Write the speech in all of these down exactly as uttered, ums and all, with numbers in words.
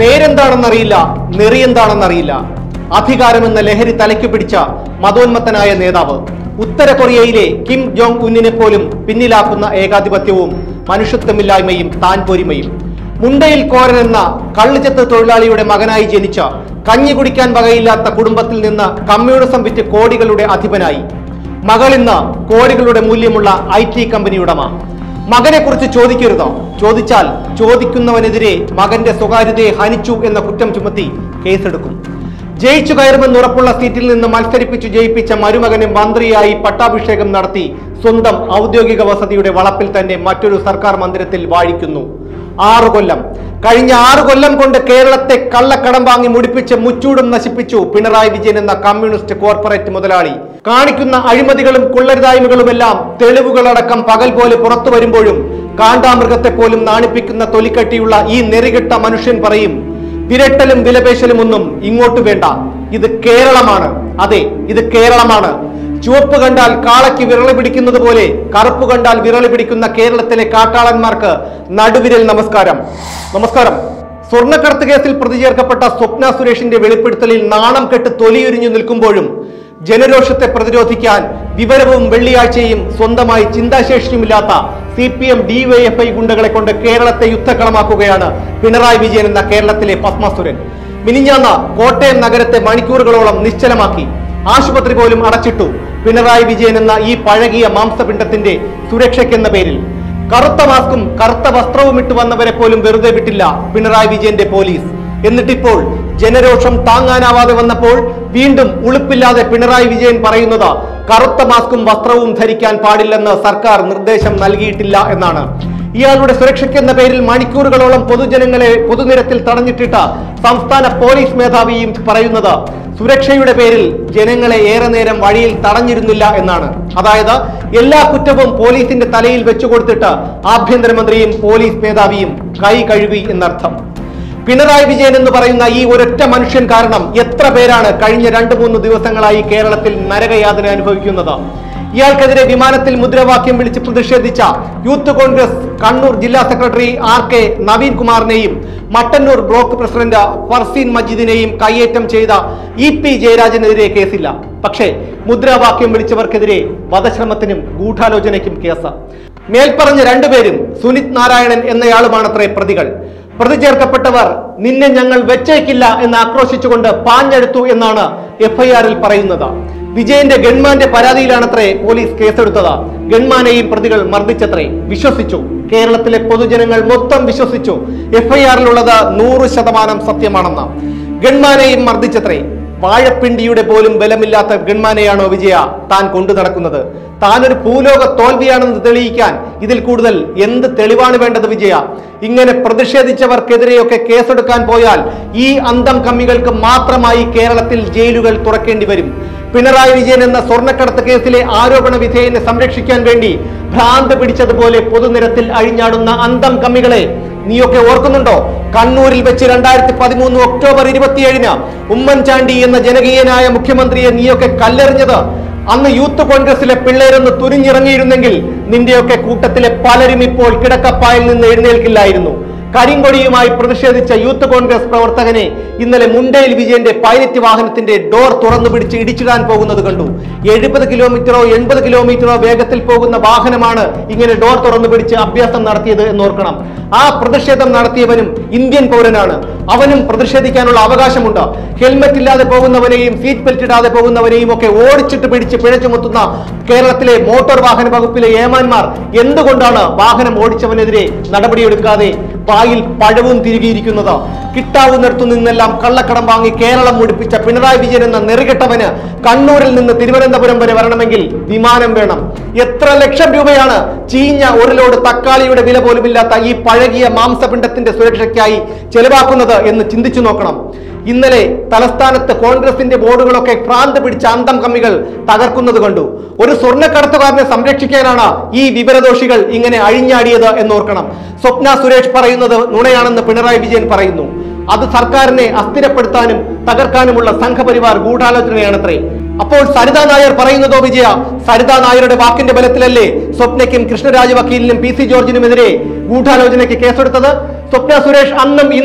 പേരെന്താണെന്നറിയില്ല, നെറിയെന്താണെന്നറിയില്ല. അധികാരമെന്ന ലഹരി തലയ്ക്കു പിടിച്ച മതോന്മത്തനായ നേതാവ്. ഉത്തര കൊറിയയിലെ കിം ജോങ് ഉന്നിനെ പോലും പിന്നിലാക്കുന്ന ഏകാധിപത്യവും മനുഷ്യത്വമില്ലായ്മയും താൻ പോരിമയും. മുണ്ടയിൽ കോരൻ എന്ന കള്ളുചെത്ത് തൊഴിലാളിയുടെ മകനായി ജനിച്ച കഞ്ഞി കുടിക്കാൻ വകയില്ലാത്ത കുടുംബത്തിൽ നിന്ന് കമ്മ്യൂണിസം വിറ്റ് കോടികളുടെ അധിപനായി. മകളിന്ന് കോടികളുടെ മൂല്യമുള്ള ഐ ടി കമ്പനി ഉടമ. മകനെ കുറിച്ച് ചോദിക്കരുതോ? ചോദിച്ചാൽ ചോദിക്കുന്നവനെതിരെ മകന്റെ സ്വകാര്യതയെ ഹനിച്ചു എന്ന കുറ്റം ചുമത്തി കേസെടുക്കും. ജയിച്ചു കയറുമെന്ന് ഉറപ്പുള്ള സീറ്റിൽ നിന്ന് മത്സരിപ്പിച്ചു ജയിപ്പിച്ച മരുമകനെ മന്ത്രിയായി പട്ടാഭിഷേകം നടത്തി സ്വന്തം ഔദ്യോഗിക വസതിയുടെ വളപ്പിൽ തന്നെ മറ്റൊരു സർക്കാർ മന്ദിരത്തിൽ വാഴിക്കുന്നു. ആറു കൊല്ലം കഴിഞ്ഞ ആറു കൊല്ലം കൊണ്ട് കേരളത്തെ കള്ളക്കടം വാങ്ങി മുടിപ്പിച്ച് മുച്ചൂടും നശിപ്പിച്ചു പിണറായി വിജയൻ എന്ന കമ്മ്യൂണിസ്റ്റ് കോർപ്പറേറ്റ് മുതലാളി. കാണിക്കുന്ന അഴിമതികളും കൊള്ളരുതായ്മകളുമെല്ലാം തെളിവുകളടക്കം പകൽ പോലെ പുറത്തു വരുമ്പോഴും കാണ്ടാമൃഗത്തെ പോലും നാണിപ്പിക്കുന്ന തൊലിക്കട്ടിയുള്ള ഈ നെറികെട്ട മനുഷ്യൻ പറയും, വിരട്ടലും വിലപേശലും ഒന്നും ഇങ്ങോട്ട് വേണ്ട, ഇത് കേരളമാണ്. അതെ, ഇത് കേരളമാണ്. ചുവപ്പ് കണ്ടാൽ കാളയ്ക്ക് വിരളി പിടിക്കുന്നത് പോലെ കറുപ്പ് കണ്ടാൽ വിരളി പിടിക്കുന്ന കേരളത്തിലെ കാട്ടാളന്മാർക്ക് നടുവിരൽ നമസ്കാരം. നമസ്കാരം. സ്വർണ്ണക്കടത്ത് കേസിൽ പ്രതി ചേർക്കപ്പെട്ട സ്വപ്ന സുരേഷിന്റെ വെളിപ്പെടുത്തലിൽ നാണം കെട്ട് തൊലിയുരിഞ്ഞു നിൽക്കുമ്പോഴും ജനരോഷത്തെ പ്രതിരോധിക്കാൻ വിവരവും വെള്ളിയാഴ്ചയും സ്വന്തമായി ചിന്താശേഷിയുമില്ലാത്ത സി പി എം ഡിവൈഎഫ്ഐ ഗുണ്ടകളെ കൊണ്ട് കേരളത്തെ യുദ്ധക്കളമാക്കുകയാണ് പിണറായി വിജയൻ എന്ന കേരളത്തിലെ പത്മസുരൻ. മിനിഞ്ഞാന്ന് കോട്ടയം നഗരത്തെ മണിക്കൂറുകളോളം നിശ്ചലമാക്കി. ആശുപത്രി പോലും അടച്ചിട്ടു പിണറായി വിജയൻ എന്ന ഈ പഴകിയ മാംസപിണ്ഡത്തിന്റെ സുരക്ഷയ്ക്കെന്ന പേരിൽ. കറുത്ത മാസ്കും കറുത്ത വസ്ത്രവും ഇട്ട് വന്നവരെ പോലും വെറുതെ വിട്ടില്ല പിണറായി വിജയന്റെ പോലീസ്. എന്നിട്ടിപ്പോൾ ജനരോഷം താങ്ങാനാവാതെ വന്നപ്പോൾ വീണ്ടും ഉളുപ്പില്ലാതെ പിണറായി വിജയൻ പറയുന്നത് കറുത്ത മാസ്കും വസ്ത്രവും ധരിക്കാൻ പാടില്ലെന്ന് സർക്കാർ നിർദ്ദേശം നൽകിയിട്ടില്ല എന്നാണ്. ഇയാളുടെ സുരക്ഷയ്ക്കെന്ന പേരിൽ മണിക്കൂറുകളോളം പൊതുജനങ്ങളെ പൊതുനിരത്തിൽ തടഞ്ഞിട്ടിട്ട സംസ്ഥാന പോലീസ് മേധാവിയും പറയുന്നത് സുരക്ഷയുടെ പേരിൽ ജനങ്ങളെ ഏറെ നേരം വഴിയിൽ തടഞ്ഞിരുന്നില്ല എന്നാണ്. അതായത് എല്ലാ കുറ്റവും പോലീസിന്റെ തലയിൽ വെച്ചു കൊടുത്തിട്ട് ആഭ്യന്തരമന്ത്രിയും പോലീസ് മേധാവിയും കൈ കഴുകി എന്നർത്ഥം. പിണറായി വിജയൻ എന്ന് പറയുന്ന ഈ ഒരൊറ്റ മനുഷ്യൻ കാരണം എത്ര പേരാണ് കഴിഞ്ഞ രണ്ടു മൂന്ന് ദിവസങ്ങളായി കേരളത്തിൽ നരകയാതന അനുഭവിക്കുന്നത്? ഇയാൾക്കെതിരെ വിമാനത്തിൽ മുദ്രാവാക്യം വിളിച്ച് പ്രതിഷേധിച്ച യൂത്ത് കോൺഗ്രസ് കണ്ണൂർ ജില്ലാ സെക്രട്ടറി ആർ കെ നവീൻ കുമാറിനെയും മട്ടന്നൂർ ബ്ലോക്ക് പ്രസിഡന്റ് ഫർസീൻ മജീദിനെയും കയ്യേറ്റം ചെയ്ത ഇ പി ജയരാജനെതിരെ കേസില്ല. പക്ഷേ മുദ്രാവാക്യം വിളിച്ചവർക്കെതിരെ വധശ്രമത്തിനും ഗൂഢാലോചനയ്ക്കും കേസ്. മേൽപ്പറഞ്ഞ രണ്ടുപേരും സുനിത് നാരായണൻ എന്നയാളുമാണത്രേ പ്രതികൾ. പ്രതി ചേർക്കപ്പെട്ടവർ നിന്നെ ഞങ്ങൾ വെച്ചേക്കില്ല എന്ന് ആക്രോശിച്ചുകൊണ്ട് പാഞ്ഞെടുത്തു എന്നാണ് എഫ്ഐആറിൽ പറയുന്നത്. വിജയന്റെ ഗൺമാന്റെ പരാതിയിലാണത്രേ പോലീസ് കേസെടുത്തത്. ഗൺമാനെയും പ്രതികൾ മർദ്ദിച്ചത്രേ. വിശ്വസിച്ചു. കേരളത്തിലെ പൊതുജനങ്ങൾ മൊത്തം വിശ്വസിച്ചു എഫ്ഐആറിലുള്ളത് നൂറ് ശതമാനം സത്യമാണെന്ന്. ഗൺമാനെയും മർദ്ദിച്ചത്രേ. വാഴപ്പിണ്ടിയുടെ പോലും ബലമില്ലാത്ത ഗൺമാനെയാണോ വിജയ താൻ കൊണ്ടു നടക്കുന്നത്? താനൊരു ഭൂലോക തോൽവിയാണെന്ന് തെളിയിക്കാൻ ഇതിൽ കൂടുതൽ എന്ത് തെളിവാണ് വേണ്ടത് വിജയ? ഇങ്ങനെ പ്രതിഷേധിച്ചവർക്കെതിരെയൊക്കെ കേസെടുക്കാൻ പോയാൽ ഈ അന്തം കമ്മികൾക്ക് മാത്രമായി കേരളത്തിൽ ജയിലുകൾ തുറക്കേണ്ടി വരും. പിണറായി വിജയൻ എന്ന സ്വർണ്ണക്കടത്ത് കേസിലെ ആരോപണ വിധേയനെ സംരക്ഷിക്കാൻ വേണ്ടി ഭ്രാന്ത് പിടിച്ചതുപോലെ പൊതുനിരത്തിൽ അഴിഞ്ഞാടുന്ന അന്തം കമ്മികളെ നീയൊക്കെ ഓർക്കുന്നുണ്ടോ? കണ്ണൂരിൽ വെച്ച് രണ്ടായിരത്തി പതിമൂന്ന് ഒക്ടോബർ ഇരുപത്തിയേഴിന് ഉമ്മൻചാണ്ടി എന്ന ജനകീയനായ മുഖ്യമന്ത്രിയെ നീയൊക്കെ കല്ലെറിഞ്ഞത് അന്ന് യൂത്ത് കോൺഗ്രസിലെ പിള്ളേരൊന്ന് തുനിഞ്ഞിറങ്ങിയിരുന്നെങ്കിൽ നിന്റെയൊക്കെ കൂട്ടത്തിലെ പലരും ഇപ്പോൾ കിടക്കപ്പായിൽ നിന്ന് എഴുന്നേൽക്കില്ലായിരുന്നു. കരിങ്കൊടിയുമായി പ്രതിഷേധിച്ച യൂത്ത് കോൺഗ്രസ് പ്രവർത്തകനെ ഇന്നലെ മുണ്ടയിൽ വിജയന്റെ പൈലറ്റ് വാഹനത്തിന്റെ ഡോർ തുറന്നു പിടിച്ച് ഇടിച്ചിടാൻ പോകുന്നത് കണ്ടു. എഴുപത് കിലോമീറ്ററോ എൺപത് കിലോമീറ്ററോ വേഗത്തിൽ പോകുന്ന വാഹനമാണ് ഇങ്ങനെ ഡോർ തുറന്നു പിടിച്ച് അഭ്യാസം നടത്തിയത് എന്നോർക്കണം. ആ പ്രതിഷേധം നടത്തിയവനും ഇന്ത്യൻ പൗരനാണ്. അവനും പ്രതിഷേധിക്കാനുള്ള അവകാശമുണ്ട്. ഹെൽമെറ്റ് ഇല്ലാതെ പോകുന്നവനെയും സീറ്റ് ബെൽറ്റ് ഇടാതെ പോകുന്നവനെയും ഒക്കെ ഓടിച്ചിട്ട് പിടിച്ച് പിഴ ചുമത്തുന്ന കേരളത്തിലെ മോട്ടോർ വാഹന വകുപ്പിലെ ഏമാന്മാർ എന്തുകൊണ്ടാണ് വാഹനം ഓടിച്ചവനെതിരെ നടപടിയെടുക്കാതെ വായിൽ പഴവും തിരികിയിരിക്കുന്നത്? കിട്ടാവുന്നിടത്തു നിന്നെല്ലാം കള്ളക്കടം വാങ്ങി കേരളം മുടിപ്പിച്ച പിണറായി വിജയൻ എന്ന നെറികെട്ടവന് കണ്ണൂരിൽ നിന്ന് തിരുവനന്തപുരം വരെ വരണമെങ്കിൽ വിമാനം വേണം. എത്ര ലക്ഷം രൂപയാണ് ചീഞ്ഞ ഒരു ലോഡ് തക്കാളിയുടെ വില പോലുമില്ലാത്ത ഈ പഴകിയ മാംസപിണ്ഡത്തിന്റെ സുരക്ഷയ്ക്കായി ചെലവാക്കുന്നത് എന്ന് ചിന്തിച്ചു നോക്കണം. ഇന്നലെ തലസ്ഥാനത്ത് കോൺഗ്രസിന്റെ ബോർഡുകളൊക്കെ ഭ്രാന്ത് പിടിച്ച അന്തം കമ്മികൾ തകർക്കുന്നത് കണ്ടു. ഒരു സ്വർണ്ണക്കടത്തുകാരനെ സംരക്ഷിക്കാനാണ് ഈ വിവരദോഷികൾ ഇങ്ങനെ അഴിഞ്ഞാടിയത് എന്നോർക്കണം. സ്വപ്ന സുരേഷ് പറയുന്നത് നുണയാണെന്ന് പിണറായി വിജയൻ പറയുന്നു. അത് സർക്കാരിനെ അസ്ഥിരപ്പെടുത്താനും തകർക്കാനുമുള്ള സംഘപരിവാർ ഗൂഢാലോചനയാണത്രേ. അപ്പോൾ സരിതാ നായർ പറയുന്നതോ വിജയ? സരിതാ നായരുടെ വാക്കിന്റെ ബലത്തിലല്ലേ സ്വപ്നയ്ക്കും കൃഷ്ണരാജ് വക്കീലിനും പി സി ജോർജിനുമെതിരെ ഗൂഢാലോചനയ്ക്ക് കേസെടുത്തത്? സ്വപ്ന സുരേഷ് അന്നും ഇന്നും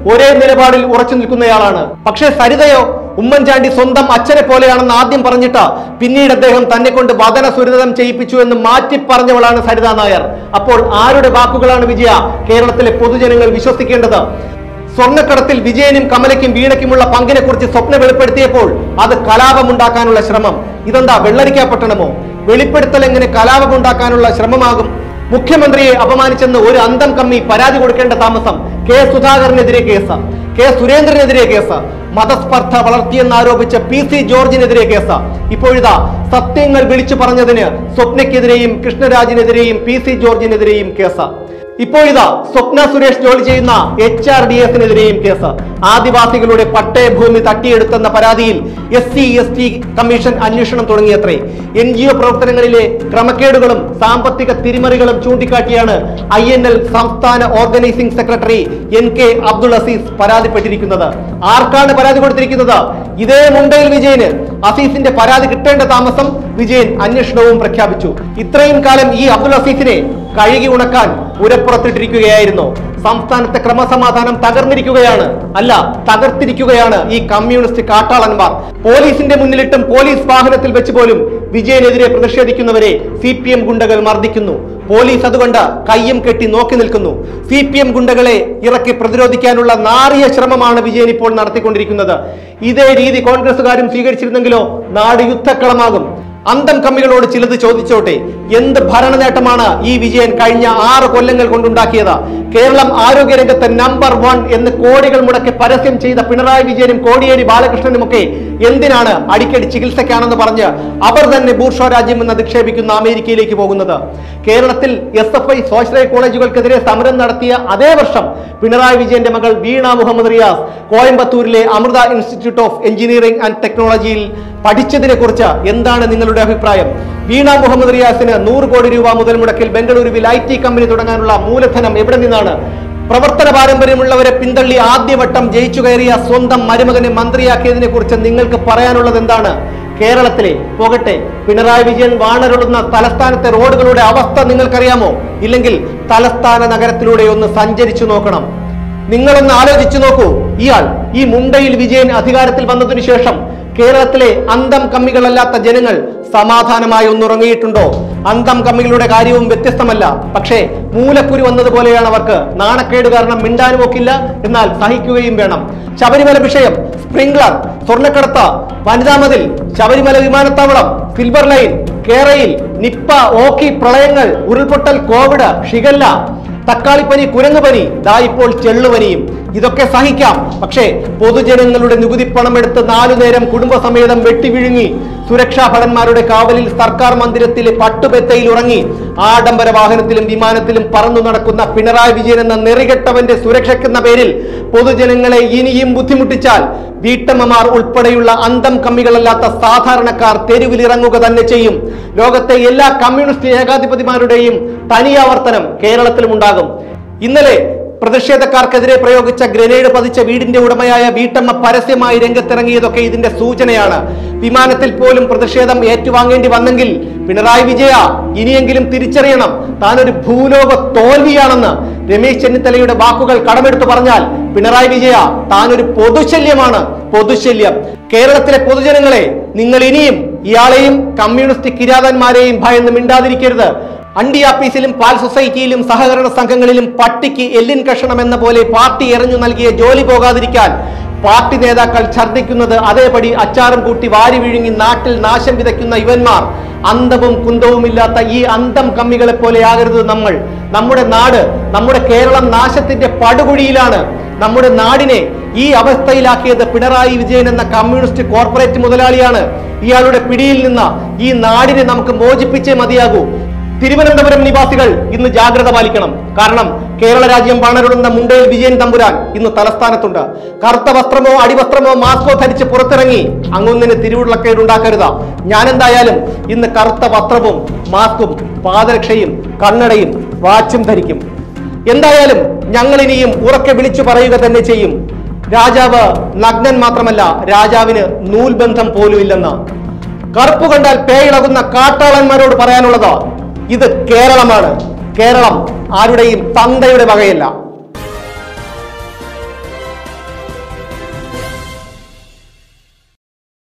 ഒരേ നിലപാടിൽ ഉറച്ചു നിൽക്കുന്നയാളാണ്. പക്ഷേ സരിതയോ ഉമ്മൻചാണ്ടി സ്വന്തം അച്ഛനെ പോലെയാണെന്ന് ആദ്യം പറഞ്ഞിട്ട് പിന്നീട് അദ്ദേഹം തന്നെ കൊണ്ട് വദന സുരതം ചെയ്യിപ്പിച്ചു എന്ന് മാറ്റി പറഞ്ഞവളാണ് സരിതാ നായർ. അപ്പോൾ ആരുടെ വാക്കുകളാണ് വിജയ കേരളത്തിലെ പൊതുജനങ്ങൾ വിശ്വസിക്കേണ്ടത്? സ്വർണ്ണക്കടത്തിൽ വിജയനും കമലയ്ക്കും വീണയ്ക്കുമുള്ള പങ്കിനെ കുറിച്ച് സ്വപ്നം വെളിപ്പെടുത്തിയപ്പോൾ അത് കലാപമുണ്ടാക്കാനുള്ള ശ്രമം. ഇതെന്താ വെള്ളരിക്കാപട്ടണമോ? വെളിപ്പെടുത്തൽ എങ്ങനെ കലാപമുണ്ടാക്കാനുള്ള ശ്രമമാകും? മുഖ്യമന്ത്രിയെ അപമാനിച്ചെന്ന് ഒരു അന്തം കമ്മി പരാതി കൊടുക്കേണ്ട താമസം. കെ സുധാകരനെതിരെ കേസ്, കെ സുരേന്ദ്രനെതിരെ കേസ്, മതസ്പർദ്ധ വളർത്തിയെന്നാരോപിച്ച പി സി ജോർജിനെതിരെ കേസ്. ഇപ്പോഴിതാ സത്യങ്ങൾ വിളിച്ചു പറഞ്ഞതിന് സ്വപ്നയ്ക്കെതിരെയും കൃഷ്ണരാജിനെതിരെയും പി സി ജോർജിനെതിരെയും കേസ്. ഇപ്പോഴിതാ സ്വപ്ന സുരേഷ് ജോലി ചെയ്യുന്ന എച്ച് ആർ ഡി എസിനെതിരെയും കേസ്. ആദിവാസികളുടെ പട്ടയഭൂമി തട്ടിയെടുത്തെന്ന പരാതിയിൽ S C S T commission അന്വേഷണം തുടങ്ങിയത്രേ. എൻ ജി ഒ പ്രവർത്തനങ്ങളിലെ ക്രമക്കേടുകളും സാമ്പത്തിക തിരിമറികളും ചൂണ്ടിക്കാട്ടിയാണ് ഐ എൻ എൽ സംസ്ഥാന organising secretary N K Abdul Azeez പരാതിപ്പെട്ടിരിക്കുന്നത്. ആർക്കാണ് പരാതി കൊടുത്തിരിക്കുന്നത്? ഇതേ മുണ്ടയിൽ വിജയന്. അസീസിന്റെ പരാതി കിട്ടേണ്ട താമസം വിജയൻ അന്വേഷണവും പ്രഖ്യാപിച്ചു. ഇത്രയും കാലം ഈ അബ്ദുൾ അസീസിനെ കഴുകി ഉണക്കാൻ ഉരപ്പുറത്തിട്ടിരിക്കുകയായിരുന്നു. സംസ്ഥാനത്തെ ക്രമസമാധാനം തകർന്നിരിക്കുകയാണ്, അല്ല തകർത്തിരിക്കുകയാണ് ഈ കമ്മ്യൂണിസ്റ്റ് കാട്ടാളന്മാർ. പോലീസിന്റെ മുന്നിലിട്ടും പോലീസ് വാഹനത്തിൽ വെച്ച് പോലും വിജയനെതിരെ പ്രതിഷേധിക്കുന്നവരെ സി പി എം ഗുണ്ടകൾ മർദ്ദിക്കുന്നു. പോലീസ് അതുകൊണ്ട് കയ്യും കെട്ടി നോക്കി നിൽക്കുന്നു. സി പി എം ഗുണ്ടകളെ ഇറക്കി പ്രതിരോധിക്കാനുള്ള നാറിയ ശ്രമമാണ് വിജയൻ ഇപ്പോൾ നടത്തിക്കൊണ്ടിരിക്കുന്നത്. ഇതേ രീതി കോൺഗ്രസുകാരും സ്വീകരിച്ചിരുന്നെങ്കിലോ നാട് യുദ്ധക്കളമാകും. അന്തം കമ്മികളോട് ചിലത് ചോദിച്ചോട്ടെ, എന്ത് ഭരണ നേട്ടമാണ് ഈ വിജയൻ കഴിഞ്ഞ ആറ് കൊല്ലങ്ങൾ കൊണ്ടുണ്ടാക്കിയത്? കേരളം ആരോഗ്യരംഗത്ത് നമ്പർ വൺ എന്ന് കോടികൾ മുടക്കി പരസ്യം ചെയ്ത പിണറായി വിജയനും കോടിയേരി ബാലകൃഷ്ണനുമൊക്കെ എന്തിനാണ് അടിക്കടി ചികിത്സയ്ക്കാണെന്ന് പറഞ്ഞ് അവർ തന്നെ ബൂർഷ്വാ രാജ്യം എന്ന് അധിക്ഷേപിക്കുന്ന അമേരിക്കയിലേക്ക് പോകുന്നത്? കേരളത്തിൽ എസ് എഫ് ഐ സ്വാശ്രയ കോളേജുകൾക്കെതിരെ സമരം നടത്തിയ അതേ വർഷം പിണറായി വിജയന്റെ മകൾ വീണ മുഹമ്മദ് റിയാസ് കോയമ്പത്തൂരിലെ Amrita institute of engineering and ടെക്നോളജിയിൽ പഠിച്ചതിനെ കുറിച്ച് എന്താണ് നിങ്ങളുടെ അഭിപ്രായം? വീണ മുഹമ്മദ് റിയാസിന് നൂറ് കോടി രൂപ മുതൽ മുടക്കിൽ ബംഗളൂരുവിൽ ഐ ടി കമ്പനി തുടങ്ങാനുള്ള മൂലധനം എവിടെ നിന്നാണ്? പ്രവർത്തന പാരമ്പര്യമുള്ളവരെ പിന്തള്ളി ആദ്യവട്ടം ജയിച്ചു കയറിയ സ്വന്തം മരുമകനെ മന്ത്രിയാക്കിയതിനെ കുറിച്ച് നിങ്ങൾക്ക് പറയാനുള്ളത് എന്താണ്? കേരളത്തിലെ പോകട്ടെ, പിണറായി വിജയൻ വാണരുളുന്ന തലസ്ഥാനത്തെ റോഡുകളുടെ അവസ്ഥ നിങ്ങൾക്കറിയാമോ? ഇല്ലെങ്കിൽ തലസ്ഥാന നഗരത്തിലൂടെ ഒന്ന് സഞ്ചരിച്ചു നോക്കണം. നിങ്ങളൊന്ന് ആലോചിച്ചു നോക്കൂ. ഇയാൾ ഈ മുണ്ടയിൽ വിജയൻ അധികാരത്തിൽ വന്നതിനു ശേഷം കേരളത്തിലെ അന്തം കമ്മികളല്ലാത്ത ജനങ്ങൾ സമാധാനമായി ഒന്നുറങ്ങിയിട്ടുണ്ടോ? അന്തം കമ്മികളുടെ കാര്യവും വ്യത്യസ്തമല്ല. പക്ഷേ മൂലക്കുരു വന്നതുപോലെയാണ് അവർക്ക്. നാണക്കേട് കാരണം മിണ്ടാനും ഒക്കില്ല, എന്നാൽ സഹിക്കുകയും വേണം. ശബരിമല വിഷയം, സ്പ്രിംഗ്ലർ, സ്വർണ്ണക്കടത്ത്, വനിതാ മതിൽ, ശബരിമല വിമാനത്താവളം, സിൽവർ ലൈൻ, കേരയിൽ, നിപ്പ, ഓക്കി, പ്രളയങ്ങൾ, ഉരുൾപൊട്ടൽ, കോവിഡ്, ഷിഗല്ല, തക്കാളിപ്പനി, കുരങ്ങുപനി, ദാ ഇപ്പോൾ ചെള്ളുപനിയും. ഇതൊക്കെ സഹിക്കാം. പക്ഷേ പൊതുജനങ്ങളുടെ നികുതി പണമെടുത്ത് നാലു നേരം കുടുംബസമേതം വെട്ടിവിഴുങ്ങി സുരക്ഷാ ഭടന്മാരുടെ കാവലിൽ സർക്കാർ മന്ദിരത്തിലെ പട്ടുപെത്തയിൽ ഉറങ്ങി ആഡംബര വാഹനത്തിലും വിമാനത്തിലും പറന്നു നടക്കുന്ന പിണറായി വിജയൻ എന്ന നെറികെട്ടവന്റെ സുരക്ഷയ്ക്കെന്ന പേരിൽ പൊതുജനങ്ങളെ ഇനിയും ബുദ്ധിമുട്ടിച്ചാൽ വീട്ടമ്മമാർ ഉൾപ്പെടെയുള്ള അന്തം കമ്മികളല്ലാത്ത സാധാരണക്കാർ തെരുവിലിറങ്ങുക തന്നെ ചെയ്യും. ലോകത്തെ എല്ലാ കമ്മ്യൂണിസ്റ്റ് ഏകാധിപതിമാരുടെയും തനിയാവർത്തനം കേരളത്തിലും ഉണ്ടാകും. ഇന്നലെ പ്രതിഷേധക്കാർക്കെതിരെ പ്രയോഗിച്ച ഗ്രനേഡ് പതിച്ച വീടിന്റെ ഉടമയായ വീട്ടമ്മ പരസ്യമായി രംഗത്തിറങ്ങിയതൊക്കെ ഇതിന്റെ സൂചനയാണ്. വിമാനത്തിൽ പോലും പ്രതിഷേധം ഏറ്റുവാങ്ങേണ്ടി വന്നെങ്കിൽ പിണറായി വിജയ ഇനിയെങ്കിലും തിരിച്ചറിയണം, താനൊരു ഭൂലോക തോൽവിയാണെന്ന്. രമേശ് ചെന്നിത്തലയുടെ വാക്കുകൾ കടമെടുത്തു പറഞ്ഞാൽ പിണറായി വിജയ താനൊരു പൊതുശല്യമാണ്, പൊതുശല്യം. കേരളത്തിലെ പൊതുജനങ്ങളെ, നിങ്ങൾ ഇനിയും ഇയാളെയും കമ്മ്യൂണിസ്റ്റ് കിരാതന്മാരെയും ഭയന്ന് മിണ്ടാതിരിക്കരുത്. അണ്ടി ആപ്പീസിലും പാൽ സൊസൈറ്റിയിലും സഹകരണ സംഘങ്ങളിലും പട്ടിക്ക് എല്ലിൻ കഷണം എന്ന പോലെ പാർട്ടി എറിഞ്ഞു നൽകിയ ജോലി പോകാതിരിക്കാൻ പാർട്ടി നേതാക്കൾ ഛർദ്ദിക്കുന്നത് അതേപടി അച്ചാറും കൂട്ടി വാരി വിഴുങ്ങി നാട്ടിൽ നാശം വിതയ്ക്കുന്ന ഇവന്മാർ, അന്തവും കുന്തവുമില്ലാത്ത ഈ അന്തം കമ്മികളെ പോലെ ആകരുത് നമ്മൾ. നമ്മുടെ നാട്, നമ്മുടെ കേരളം നാശത്തിന്റെ പടുകുഴിയിലാണ്. നമ്മുടെ നാടിനെ ഈ അവസ്ഥയിലാക്കിയത് പിണറായി വിജയൻ എന്ന കമ്മ്യൂണിസ്റ്റ് കോർപ്പറേറ്റ് മുതലാളിയാണ്. ഇയാളുടെ പിടിയിൽ നിന്ന് ഈ നാടിനെ നമുക്ക് മോചിപ്പിച്ചേ മതിയാകൂ. തിരുവനന്തപുരം നിവാസികൾ ഇന്ന് ജാഗ്രത പാലിക്കണം. കാരണം കേരള രാജ്യം വാണരുളുന്ന മുണ്ടയിൽ വിജയൻ തമ്പുരാൻ ഇന്ന് തലസ്ഥാനത്തുണ്ട്. കറുത്ത വസ്ത്രമോ അടിവസ്ത്രമോ മാസ്കോ ധരിച്ച് പുറത്തിറങ്ങി അങ്ങൊന്നിന് തിരുവുള്ളക്കേടുണ്ടാക്കരുത്. ഞാൻ എന്തായാലും ഇന്ന് കറുത്ത വസ്ത്രവും മാസ്കും പാദരക്ഷയും കണ്ണടയും വാച്ചും ധരിക്കും. എന്തായാലും ഞങ്ങൾ ഇനിയും ഉറക്കെ വിളിച്ചു പറയുക തന്നെ ചെയ്യും. രാജാവ് നഗ്നൻ മാത്രമല്ല, രാജാവിന് നൂൽബന്ധം പോലും ഇല്ലെന്ന്. കറുപ്പ് കണ്ടാൽ പേയിളകുന്ന കാട്ടാളന്മാരോട് പറയാനുള്ളത്, ഇത് കേരളമാണ്. കേരളം ആരുടെയും തന്തയുടെ വകയല്ല.